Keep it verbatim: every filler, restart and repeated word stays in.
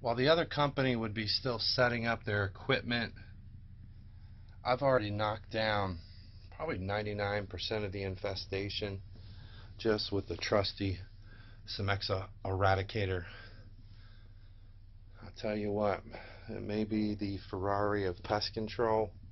While the other company would be still setting up their equipment, I've already knocked down probably ninety-nine percent of the infestation just with the trusty Cimex Eradicator. I'll tell you what, it may be the Ferrari of pest control,